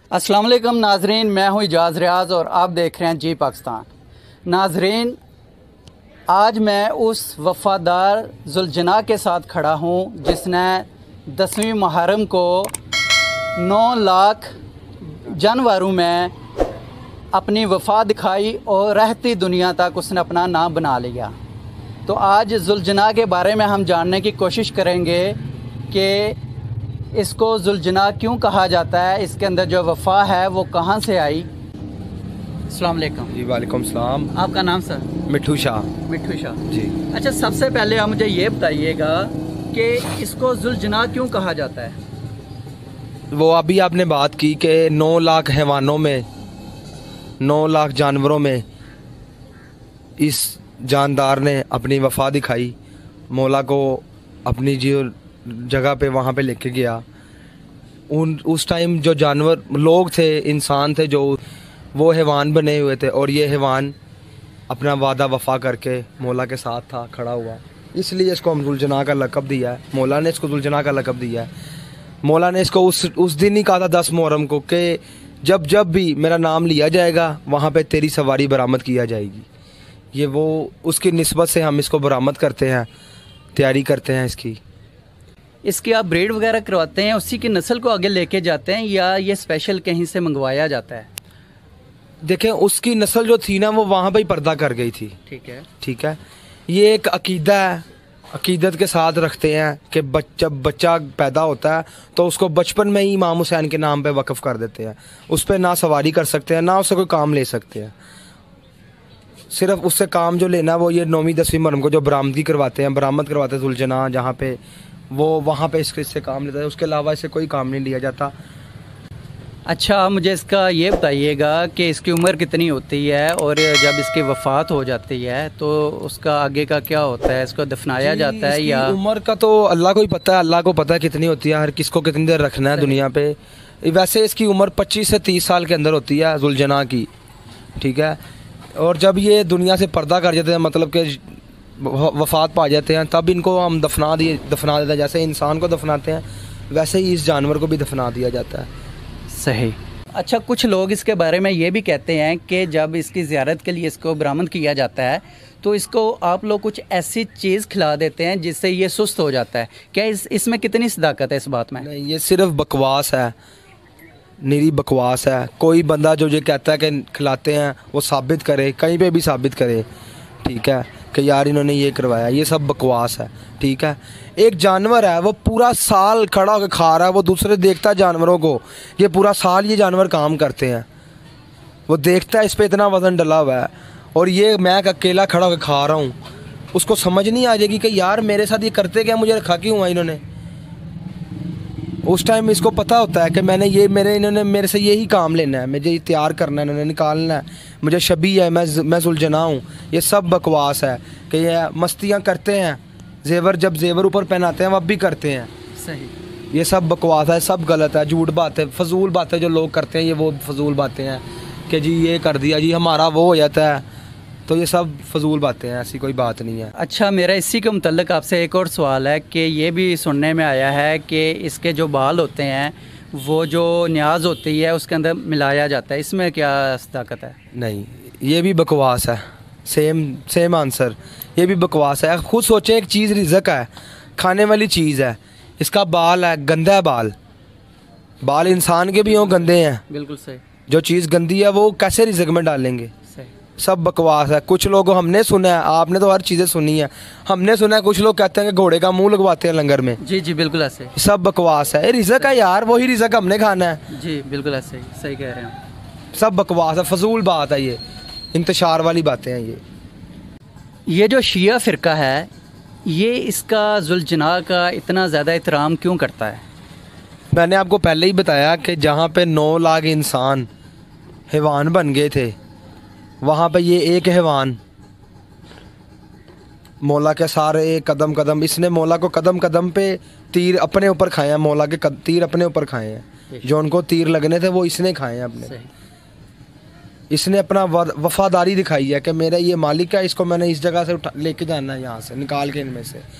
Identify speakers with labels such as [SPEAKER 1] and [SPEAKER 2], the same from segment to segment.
[SPEAKER 1] अस्सलाम वालेकुम नाजरीन, मैं हूँ इजाज़ रियाज़ और आप देख रहे हैं जी पाकिस्तान। नाजरीन, आज मैं उस वफ़ादार जुलजना के साथ खड़ा हूँ जिसने 10वीं मुहर्रम को 9 लाख जानवरों में अपनी वफ़ा दिखाई और रहती दुनिया तक उसने अपना नाम बना लिया। तो आज जुलजना के बारे में हम जानने की कोशिश करेंगे कि इसको जुलजना क्यों कहा जाता है, इसके अंदर जो वफ़ा है वो कहाँ से आई। अस्सलाम वालेकुम।
[SPEAKER 2] जी वालेकुम सलाम।
[SPEAKER 1] आपका नाम सर?
[SPEAKER 2] मिठू शाह।
[SPEAKER 1] मिठू शाह
[SPEAKER 2] जी।
[SPEAKER 1] अच्छा, सबसे पहले आप मुझे ये बताइएगा कि इसको जुलजना क्यों कहा जाता है।
[SPEAKER 2] वो अभी आपने बात की कि 9 लाख हैवानों में 9 लाख जानवरों में इस जानदार ने अपनी वफ़ा दिखाई, मौला को अपनी जो जगह पे वहाँ पे लेके गया। उस टाइम जो जानवर लोग थे, इंसान थे, जो वो हैवान बने हुए थे और ये हैवान अपना वादा वफ़ा करके मौला के साथ था, खड़ा हुआ। इसलिए इसको हम जुलजना का लक़ब दिया है। मौला ने इसको जुलजना का लक़ब दिया है। मौला ने इसको उस दिन ही कहा था 10 मुहर्रम को कि जब जब भी मेरा नाम लिया जाएगा वहाँ पे तेरी सवारी बरामद किया जाएगी। ये वो उसकी निस्बत से हम इसको बरामद करते हैं, तैयारी करते हैं इसकी।
[SPEAKER 1] इसकी आप ब्रीड वगैरह करवाते हैं, उसी की नस्ल को आगे लेके जाते हैं या ये स्पेशल कहीं से मंगवाया जाता है?
[SPEAKER 2] देखें, उसकी नस्ल जो थी ना वो वहाँ पे ही पर्दा कर गई थी। ठीक है। ये एक अकीदा है, अकीदत के साथ रखते हैं कि जब बच्चा पैदा होता है तो उसको बचपन में ही इमाम हुसैन के नाम पे वक़्फ़ कर देते हैं। उस पर ना सवारी कर सकते हैं, ना उससे कोई काम ले सकते हैं। सिर्फ उससे काम जो लेना वो ये 9वीं 10वीं मुहर्रम को जो बरामद करवाते हैं जुलजना, जहाँ पे वो वहाँ पे इससे काम लेता है। उसके अलावा इससे कोई काम नहीं लिया जाता।
[SPEAKER 1] अच्छा, मुझे इसका ये बताइएगा कि इसकी उम्र कितनी होती है और जब इसकी वफ़ात हो जाती है तो उसका आगे का क्या होता है? इसको दफनाया जाता है या?
[SPEAKER 2] उम्र का तो अल्लाह को ही पता है, अल्लाह को पता है कितनी होती है, हर किसको कितनी देर रखना है दुनिया पे। वैसे इसकी उम्र 25 से 30 साल के अंदर होती है जुलजना की। ठीक है। और जब ये दुनिया से पर्दा कर जाते हैं, मतलब कि वफ़ात पा जाते हैं, तब इनको हम दफना देते हैं। जैसे इंसान को दफनाते हैं वैसे ही इस जानवर को भी दफना दिया जाता है।
[SPEAKER 1] सही। अच्छा, कुछ लोग इसके बारे में ये भी कहते हैं कि जब इसकी ज़ियारत के लिए इसको बरामद किया जाता है तो इसको आप लोग कुछ ऐसी चीज़ खिला देते हैं जिससे ये सुस्त हो जाता है। क्या इसमें कितनी सदाकत है इस बात में?
[SPEAKER 2] नहीं, ये सिर्फ बकवास है, निरी बकवास है। कोई बंदा जो ये कहता है कि खिलाते हैं वो साबित करे, कहीं पे भी साबित करे। ठीक है, कि यार इन्होंने ये करवाया, ये सब बकवास है। ठीक है। एक जानवर है, वो पूरा साल खड़ा होकर खा रहा है, वो दूसरे देखता है जानवरों को। ये पूरा साल ये जानवर काम करते हैं, वो देखता है इस पर इतना वज़न डला हुआ है और ये मैं अकेला खड़ा होकर खा रहा हूँ। उसको समझ नहीं आ जाएगी कि यार मेरे साथ ये करते क्या, मुझे रखा क्यों है इन्होंने। उस टाइम इसको पता होता है कि इन्होंने मेरे से यही काम लेना है, मुझे तैयार करना है, इन्होंने निकालना है, मुझे शबी है, मैं जुलजना हूँ। ये सब बकवास है कि ये मस्तियाँ करते हैं, जब जेवर ऊपर पहनाते हैं वह भी करते हैं।
[SPEAKER 1] सही।
[SPEAKER 2] ये सब बकवास है, सब गलत है, झूठ बात है, फजूल बातें जो लोग करते हैं, ये वो फजूल बातें हैं कि जी ये कर दिया जी हमारा वो हो जाता है। तो ये सब फजूल बातें हैं, ऐसी कोई बात नहीं है।
[SPEAKER 1] अच्छा, मेरा इसी के मुतल्लिक़ आपसे एक और सवाल है कि ये भी सुनने में आया है कि इसके जो बाल होते हैं वो जो न्याज होती है उसके अंदर मिलाया जाता है, इसमें क्या सदाकत है?
[SPEAKER 2] नहीं, ये भी बकवास है। सेम आंसर, ये भी बकवास है। खुद सोचें, एक चीज़ रिज़्क है, खाने वाली चीज़ है, इसका बाल है, गंदा है बाल इंसान के भी हों गंदे हैं।
[SPEAKER 1] बिल्कुल सही।
[SPEAKER 2] जो चीज़ गंदी है वो कैसे रिज़्क में डालेंगे? सब बकवास है। कुछ लोगों हमने सुना है, आपने तो हर चीज़ें सुनी है, हमने सुना है कुछ लोग कहते हैं कि घोड़े का मुंह लगवाते हैं लंगर में।
[SPEAKER 1] जी जी बिल्कुल ऐसे।
[SPEAKER 2] सब बकवास है। रिज़्क है यार, वही रिज़्क हमने खाना है।
[SPEAKER 1] जी बिल्कुल ऐसे, सही कह रहे हैं।
[SPEAKER 2] सब बकवास है, फजूल बात है, ये इंतशार वाली बातें हैं।
[SPEAKER 1] ये जो शिया फ़िरका है ये इसका जुलजना का इतना ज़्यादा एहतराम क्यों करता है?
[SPEAKER 2] मैंने आपको पहले ही बताया कि जहाँ पे 9 लाख इंसान हैवान बन गए थे, वहाँ पे ये एक हैवान मौला के सारे कदम कदम, इसने मौला को कदम कदम पे तीर अपने ऊपर खाए हैं, मौला के तीर अपने ऊपर खाए हैं। जो उनको तीर लगने थे वो इसने खाए हैं अपने। इसने अपना वफादारी दिखाई है कि मेरा ये मालिक है, इसको मैंने इस जगह से लेके जाना है, यहाँ से निकाल के इनमें से।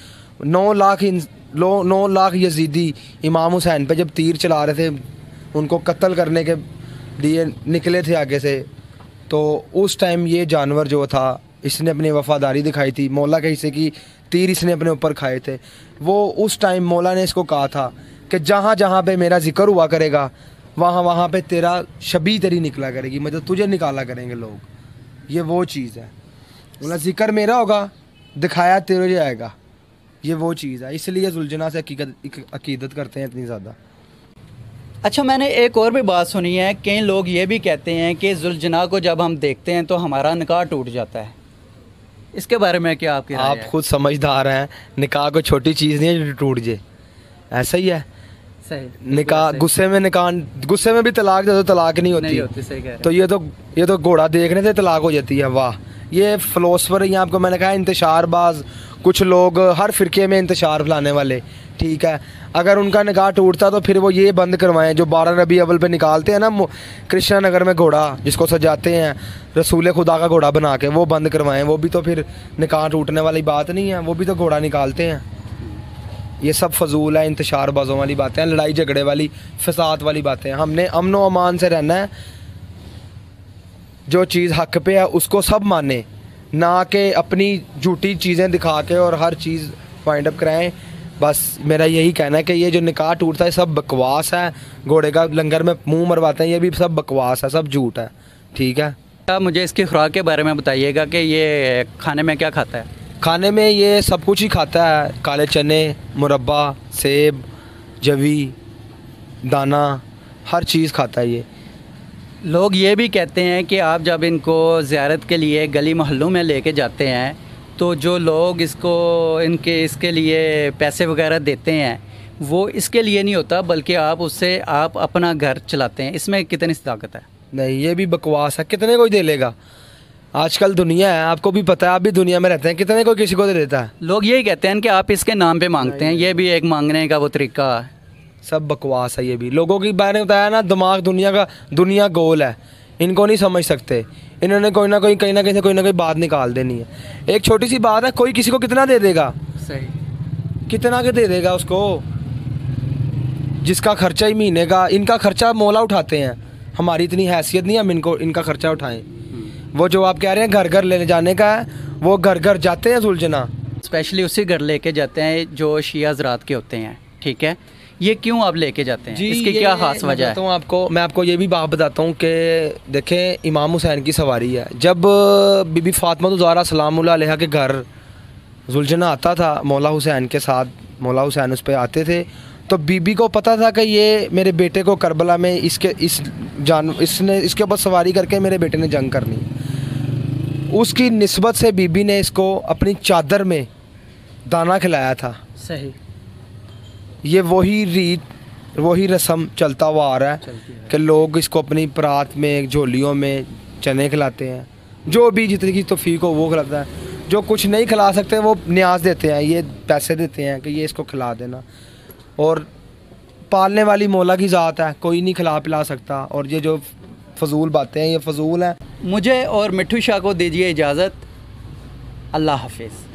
[SPEAKER 2] 9 लाख यजीदी इमाम हुसैन पे जब तीर चला रहे थे, उनको कत्ल करने के लिए निकले थे आगे से, तो उस टाइम ये जानवर जो था इसने अपनी वफादारी दिखाई थी। मौला के हिस्से की तीर इसने अपने ऊपर खाए थे। वो उस टाइम मौला ने इसको कहा था कि जहाँ जहाँ पे मेरा जिक्र हुआ करेगा वहाँ वहाँ पे तेरा शबी तेरी निकला करेगी, मतलब तुझे निकाला करेंगे लोग। ये वो चीज़ है, बोला जिक्र मेरा होगा दिखाया तेरे जाएगा, ये वो चीज़ है। इसलिए जुलझना से अकीदत करते हैं इतनी ज़्यादा।
[SPEAKER 1] अच्छा, मैंने एक और भी बात सुनी है, कई लोग ये भी कहते हैं कि जुलझना को जब हम देखते हैं तो हमारा निकाह टूट जाता है। इसके बारे में क्या आपकी राय है?
[SPEAKER 2] आप खुद समझदार हैं, निकाह कोई छोटी चीज़ नहीं है जो टूट जाए, ऐसा ही है।
[SPEAKER 1] सही।
[SPEAKER 2] निकाह गुस्से में भी तलाक दे दो तलाक नहीं होती।
[SPEAKER 1] सही कह रहे हैं।
[SPEAKER 2] तो ये तो घोड़ा देखने से तलाक हो जाती है। वाह, ये फ़िलोसफर ही आपको मैंने कहा इंतशारबाज, कुछ लोग हर फ़िरके में इंतशार फैलाने वाले, ठीक है। अगर उनका निकाह टूटता तो फिर वो ये बंद करवाएं जो 12 रबी अव्वल पे निकालते हैं ना कृष्णा नगर में घोड़ा जिसको सजाते हैं रसूल खुदा का घोड़ा बना के, वो बंद करवाएं। वो भी तो फिर निकाह टूटने वाली बात नहीं है, वो भी तो घोड़ा निकालते हैं। ये सब फजूल है, इंतशारबाजों वाली बातें हैं, लड़ाई झगड़े वाली फसाद वाली बातें हैं। हमने अमन व अमान से रहना है, जो चीज़ हक पे है उसको सब माने, ना कि अपनी झूठी चीज़ें दिखा के और हर चीज़ फाइंड अप कराएं। बस मेरा यही कहना है कि ये जो निकाह टूटता है सब बकवास है, घोड़े का लंगर में मुंह मरवाते हैं, ये भी सब बकवास है, सब झूठ है, ठीक है।
[SPEAKER 1] आप मुझे इसकी खुराक के बारे में बताइएगा कि ये खाने में क्या खाता है?
[SPEAKER 2] खाने में ये सब कुछ ही खाता है, काले चने, मुरब्बा, सेब, जवी, दाना, हर चीज़ खाता है ये।
[SPEAKER 1] लोग ये भी कहते हैं कि आप जब इनको ज़ियारत के लिए गली मोहल्लों में लेके जाते हैं तो जो लोग इसके लिए पैसे वगैरह देते हैं वो इसके लिए नहीं होता, बल्कि आप अपना घर चलाते हैं। इसमें कितनी ताकत है?
[SPEAKER 2] नहीं, ये भी बकवास है। कितने कोई दे लेगा? आजकल दुनिया है, आपको भी पता है, आप भी दुनिया में रहते हैं, कितने कोई किसी को दे देता है।
[SPEAKER 1] लोग यही कहते हैं कि आप इसके नाम पे मांगते हैं, ये भी एक मांगने का वो तरीका है।
[SPEAKER 2] सब बकवास है ये भी। लोगों की मैंने बताया ना, दिमाग दुनिया गोल है, इनको नहीं समझ सकते। इन्होंने कोई ना कोई कहीं ना कहीं से कोई ना कोई बात निकाल देनी है। एक छोटी सी बात है, कोई किसी को कितना दे देगा?
[SPEAKER 1] सही।
[SPEAKER 2] कितना के दे देगा उसको, जिसका खर्चा ही महीने का, इनका खर्चा मौला उठाते हैं। हमारी इतनी हैसियत नहीं हम इनका खर्चा उठाएं। वो जो आप कह रहे हैं घर घर लेने जाने का है, वो घर घर जाते हैं सुलझना,
[SPEAKER 1] स्पेशली उसी घर लेके जाते हैं जो शिया हज़रात के होते हैं, ठीक है। ये क्यों आप लेके जाते हैं जी? इसकी क्या खास वजह है?
[SPEAKER 2] मैं आपको ये भी बात बताता हूँ कि देखें, इमाम हुसैन की सवारी है। जब बीबी फातिमा ज़हरा सलामुल्लाह अलैहा के घर जुलझना आता था मौला हुसैन के साथ, मौला हुसैन उस पर आते थे, तो बीबी को पता था कि ये मेरे बेटे को करबला में इसके ऊपर सवारी करके मेरे बेटे ने जंग करनी। उसकी निस्बत से बीबी ने इसको अपनी चादर में दाना खिलाया था।
[SPEAKER 1] सही।
[SPEAKER 2] ये वही रस्म चलता हुआ आ रहा है कि लोग इसको अपनी परात में, झोलियों में चने खिलाते हैं। जो भी जितनी की तौफीक हो वो खिलाता है। जो कुछ नहीं खिला सकते वो न्याज देते हैं, ये पैसे देते हैं कि ये इसको खिला देना। और पालने वाली मौला की ज़ात है, कोई नहीं खिला पिला सकता। और ये जो फजूल बातें हैं ये फजूल हैं।
[SPEAKER 1] मुझे और मिट्ठू शाह को दीजिए इजाज़त। अल्लाह हाफिज़।